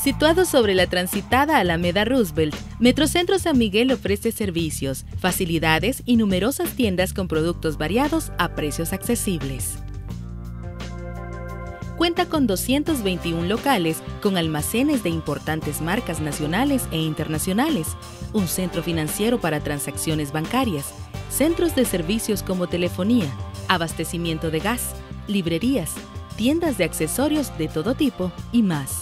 Situado sobre la transitada Alameda Roosevelt, Metrocentro San Miguel ofrece servicios, facilidades y numerosas tiendas con productos variados a precios accesibles. Cuenta con 221 locales con almacenes de importantes marcas nacionales e internacionales, un centro financiero para transacciones bancarias, centros de servicios como telefonía, abastecimiento de gas, librerías, tiendas de accesorios de todo tipo y más.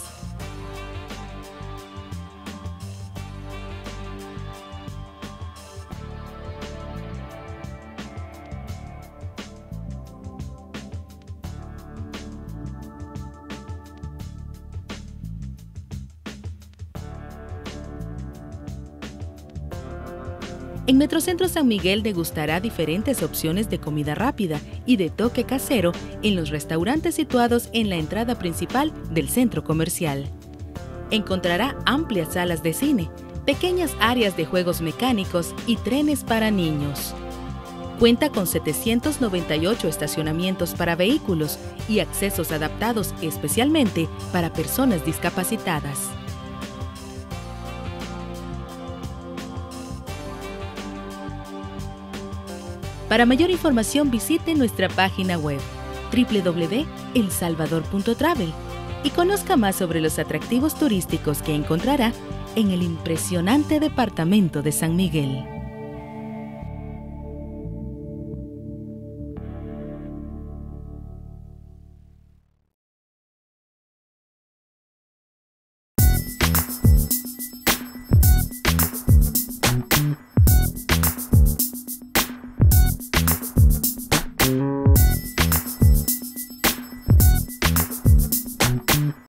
En Metrocentro San Miguel degustará diferentes opciones de comida rápida y de toque casero en los restaurantes situados en la entrada principal del centro comercial. Encontrará amplias salas de cine, pequeñas áreas de juegos mecánicos y trenes para niños. Cuenta con 798 estacionamientos para vehículos y accesos adaptados especialmente para personas discapacitadas. Para mayor información visite nuestra página web www.elsalvador.travel y conozca más sobre los atractivos turísticos que encontrará en el impresionante departamento de San Miguel.